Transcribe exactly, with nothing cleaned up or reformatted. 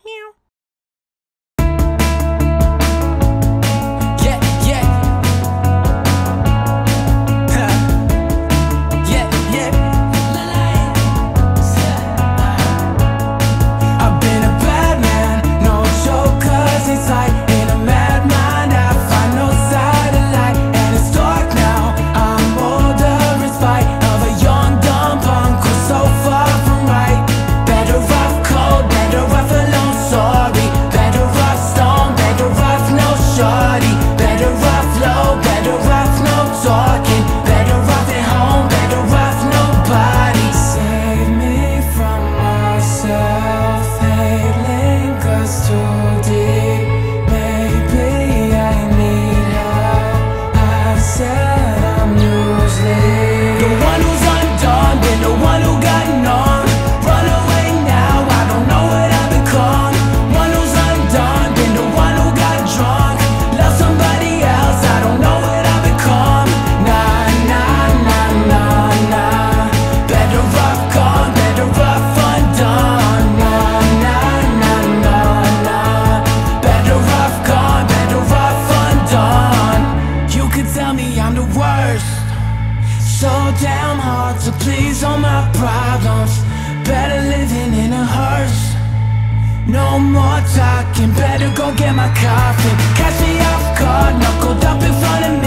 Yeah, yeah. Huh. Yeah, yeah. I've been a bad man, no joke, 'cause it's like in a mad mind I find no satellite, and it's dark now. I'm older in spite of a young dumb punk who's so far from right. Better off cold, better off alone, sorry. Better off stone, better off no shorty. Better off low, better off no talking. Better off at home, better off nobody. Save me from myself, hate lingers too deep. Maybe I need help, I said I'm useless. The one who's undone, been the one who got numb. Run away now, I don't know what I've become. One who's undone, been the one who got drunk. Love somebody else, I don't know what I've become. Nah, nah, nah, nah, nah. Better off gone, better off undone. Nah, nah, nah, nah, nah. Better off gone, better off undone. You could tell me I'm the worst, so damn hard to please all my problems. Better living in a hearse. No more talking, better go get my coffin. Catch me off guard, knuckled up in front of me.